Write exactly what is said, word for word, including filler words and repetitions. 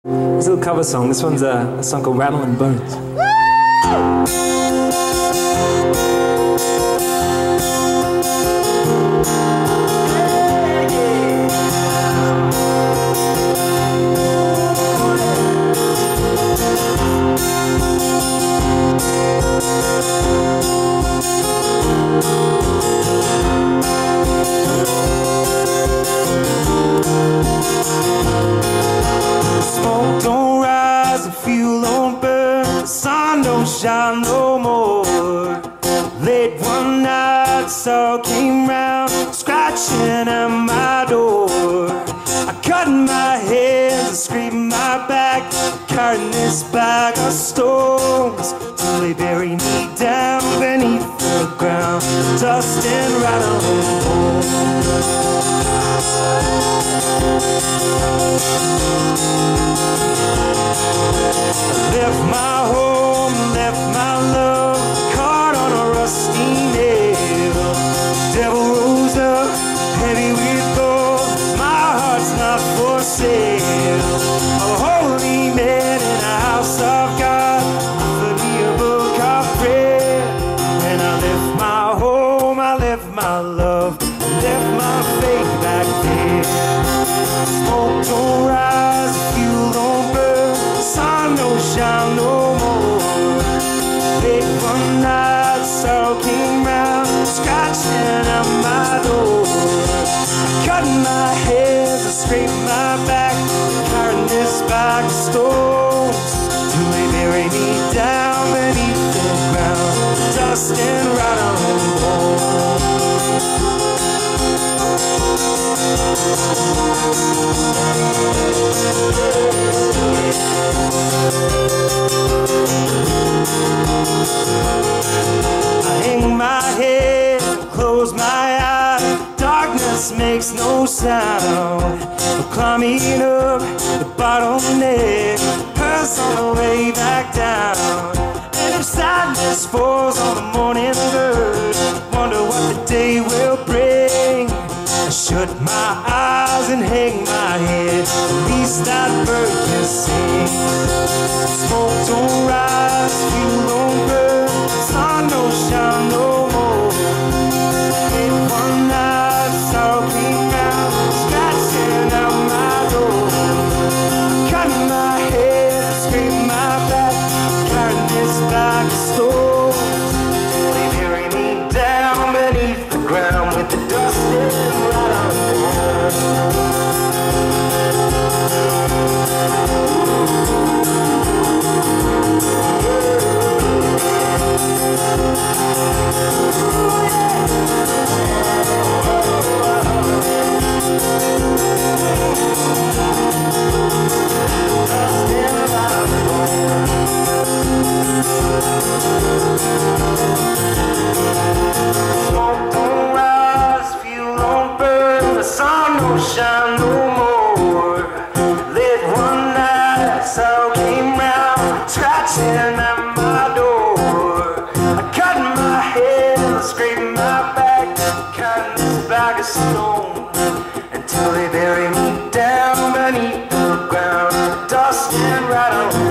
It's a little cover song. This one's a, a song called Rattlin' Bones. Shine no more. Late one night, the sun came round, scratching at my door. I cut my hands and scraped my back, carrying this bag of stones till they bury me down beneath the ground, dust and rattling I left my home, left my love, caught on a rusty nail. Devil rose up, heavy with gold, my heart's not for sale. A holy man in a house of God, offered me a book of prayer. When I left my home, I left my love, left my faith back there. Smoke don't rise, fuel don't burn, sun don't shine no more. Late one night, the sun came round, scratching at my door. I cut my hands and scraped my back, carrying this bag of stones till they bury me down beneath the ground, dust and rattling bones. I hang my head, close my eyes, darkness makes no sound. I'm climbing up the bottleneck, purse on the way back down. And if sadness falls on the morning bird, wonder what the day will bring. I shut my eyes and hang my head, at least that bird can sing. Smoke don't rise, fuel don't burn, sun don't shine no more. Late one night, the sun came round, scratching at my door. I cut my head, scraped my back, carrying this bag of stones till they bury me down beneath the ground with the dust and shine no more. Late one night, the sun came round, scratching at my door. I cut my head and scraped my back, carrying this bag of stone until they bury me down beneath the ground, dust and rattle.